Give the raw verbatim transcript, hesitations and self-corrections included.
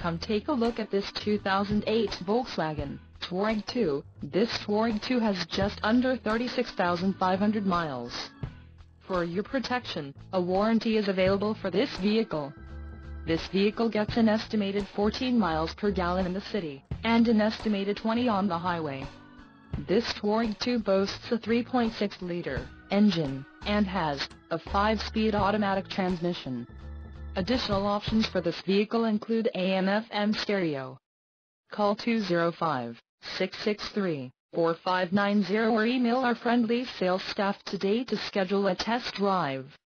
Come take a look at this two thousand eight Volkswagen Touareg two. This Touareg two has just under thirty-six thousand five hundred miles. For your protection, a warranty is available for this vehicle. This vehicle gets an estimated fourteen miles per gallon in the city, and an estimated twenty on the highway. This Touareg two boasts a three point six liter engine, and has a five speed automatic transmission. Additional options for this vehicle include A M F M stereo. Call two zero five, six six three, four five nine zero or email our friendly sales staff today to schedule a test drive.